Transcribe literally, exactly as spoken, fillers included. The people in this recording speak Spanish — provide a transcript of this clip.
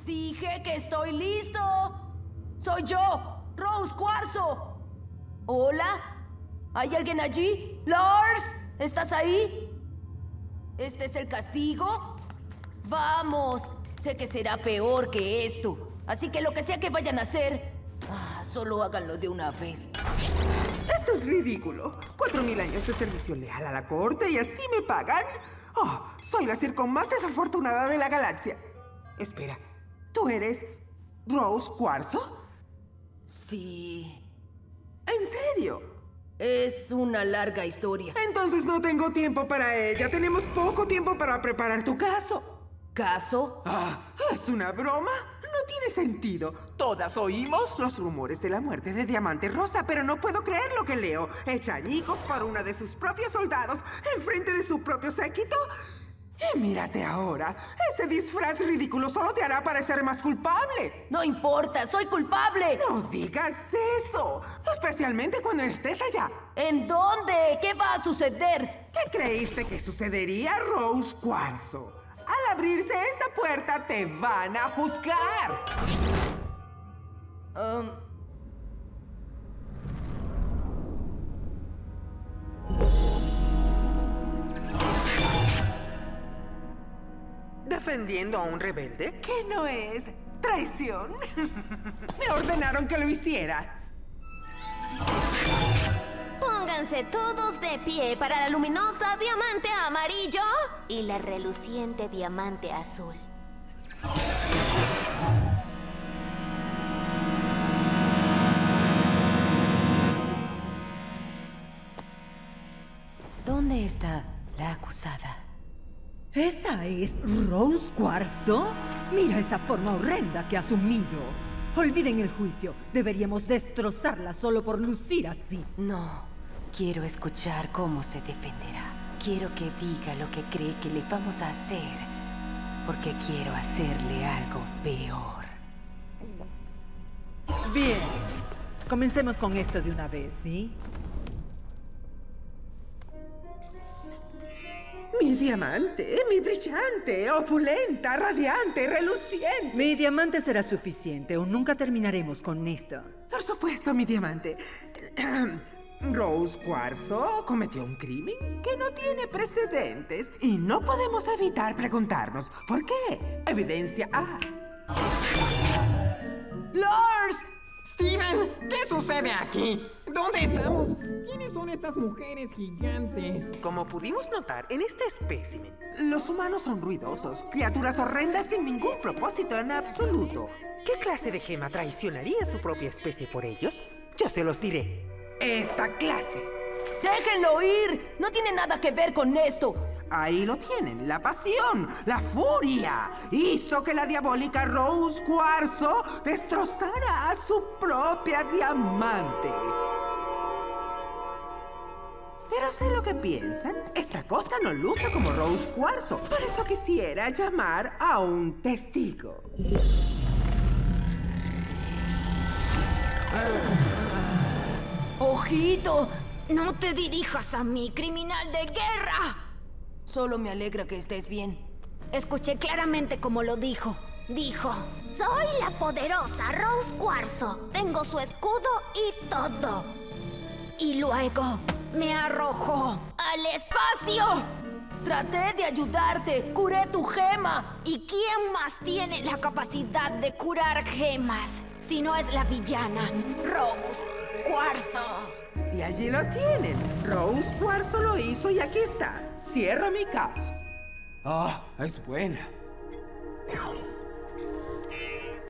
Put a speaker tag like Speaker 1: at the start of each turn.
Speaker 1: Dije que estoy listo. Soy yo, Rose Cuarzo. ¿Hola? ¿Hay alguien allí? Lars, ¿estás ahí? ¿Este es el castigo? Vamos, sé que será peor que esto. Así que lo que sea que vayan a hacer, ah, solo háganlo de una vez.
Speaker 2: Esto es ridículo. Cuatro mil años de servicio leal a la corte y así me pagan. Oh, soy la circon más desafortunada de la galaxia. Espera, ¿tú eres Rose Cuarzo?
Speaker 1: Sí.
Speaker 2: ¿En serio?
Speaker 1: Es una larga historia.
Speaker 2: Entonces no tengo tiempo para ella. Tenemos poco tiempo para preparar tu caso.
Speaker 1: ¿Caso?
Speaker 2: Ah, ¿es una broma? No tiene sentido. Todas oímos los rumores de la muerte de Diamante Rosa, pero no puedo creer lo que leo. Echa añicos por una de sus propios soldados en frente de su propio séquito. Y mírate ahora. Ese disfraz ridículo solo te hará parecer más culpable.
Speaker 1: No importa, soy culpable.
Speaker 2: No digas eso, especialmente cuando estés allá.
Speaker 1: ¿En dónde? ¿Qué va a suceder?
Speaker 2: ¿Qué creíste que sucedería, Rose Cuarzo? Al abrirse esa puerta te van a juzgar.
Speaker 1: Um...
Speaker 2: ¿Defendiendo a un rebelde? ¿Qué no es traición? Me ordenaron que lo hiciera.
Speaker 3: Pónganse todos de pie para la luminosa diamante amarillo y la reluciente diamante azul.
Speaker 1: ¿Dónde está la acusada?
Speaker 4: ¿Esa es Rose Cuarzo? Mira esa forma horrenda que ha asumido. Olviden el juicio. Deberíamos destrozarla solo por lucir así.
Speaker 1: No. Quiero escuchar cómo se defenderá. Quiero que diga lo que cree que le vamos a hacer. Porque quiero hacerle algo peor.
Speaker 4: Bien. Comencemos con esto de una vez, ¿sí?
Speaker 2: Mi diamante, mi brillante, opulenta, radiante, reluciente.
Speaker 4: Mi diamante será suficiente o nunca terminaremos con esto.
Speaker 2: Por supuesto, mi diamante. Rose Cuarzo cometió un crimen que no tiene precedentes y no podemos evitar preguntarnos ¿por qué? Evidencia A.
Speaker 1: ¡Lars!
Speaker 5: ¡Steven! ¿Qué sucede aquí? ¿Dónde estamos? ¿Quiénes son estas mujeres gigantes?
Speaker 2: Como pudimos notar en este espécimen, los humanos son ruidosos, criaturas horrendas sin ningún propósito en absoluto. ¿Qué clase de gema traicionaría a su propia especie por ellos? Yo se los diré. Esta clase.
Speaker 1: ¡Déjenlo ir! No tiene nada que ver con esto.
Speaker 2: Ahí lo tienen, la pasión, la furia. Hizo que la diabólica Rose Cuarzo destrozara a su propia diamante. Pero sé lo que piensan. Esta cosa no luce como Rose Cuarzo. Por eso quisiera llamar a un testigo.
Speaker 1: ¡Ojito!
Speaker 3: No te dirijas a mí, criminal de guerra.
Speaker 1: Solo me alegra que estés bien.
Speaker 3: Escuché claramente como lo dijo. Dijo, soy la poderosa Rose Cuarzo. Tengo su escudo y todo. Y luego me arrojó al espacio.
Speaker 1: Traté de ayudarte. Curé tu gema.
Speaker 3: ¿Y quién más tiene la capacidad de curar gemas si no es la villana Rose Cuarzo?
Speaker 2: Y allí lo tienen. Rose Cuarzo lo hizo y aquí está. Cierra mi caso.
Speaker 5: Ah, es buena.